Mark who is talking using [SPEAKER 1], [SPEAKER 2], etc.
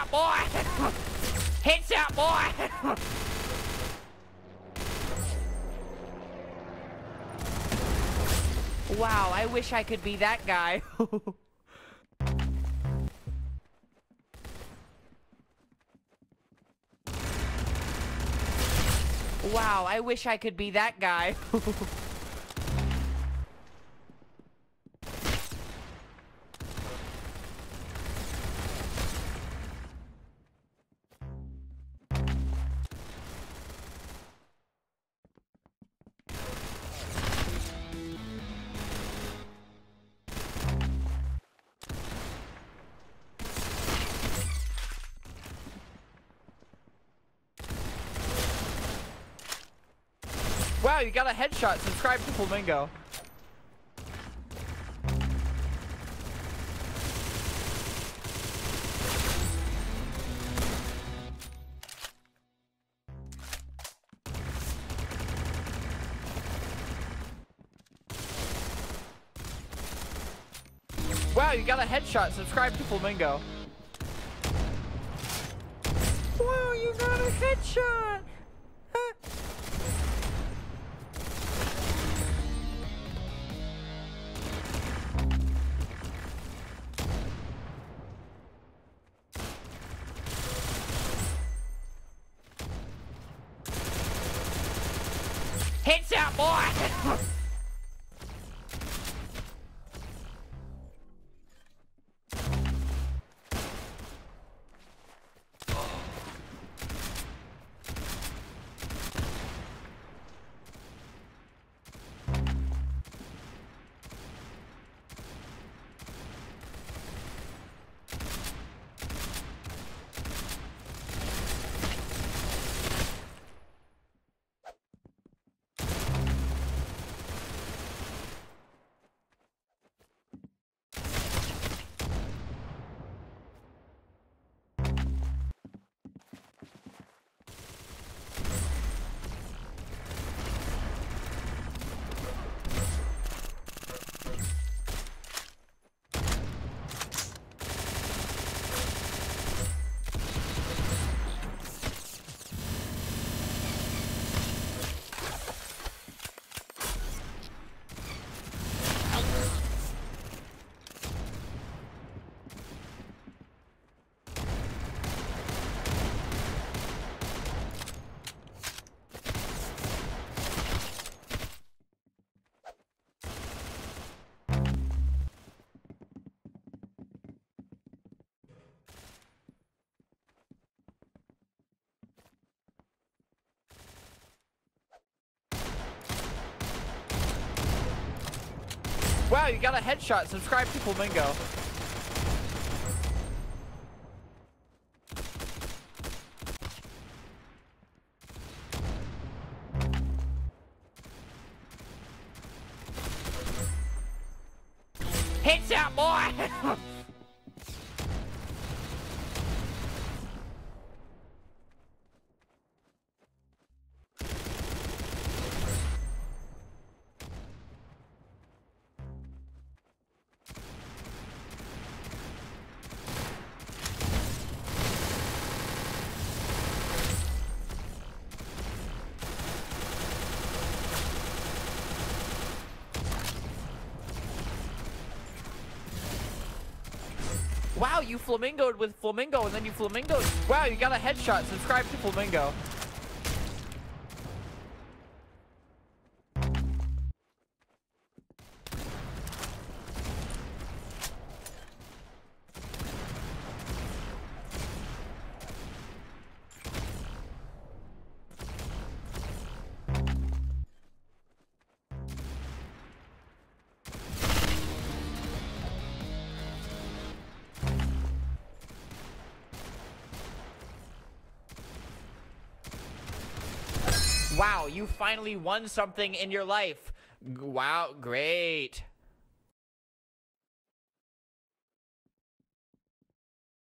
[SPEAKER 1] Headshot, boy! Headshot, boy! Wow, I wish I could be that guy. Wow, I wish I could be that guy. Wow, you got a headshot. Subscribe to Flamingo. Wow, you got a headshot. Subscribe to Flamingo. Wow, you got a headshot. Headshot, boy! Wow, you got a headshot. Subscribe to Flamingo. Headshot, boy! Wow, you flamingoed with Flamingo and then you flamingoed. Wow, you got a headshot. Subscribe to Flamingo. Wow, you finally won something in your life. Wow, great.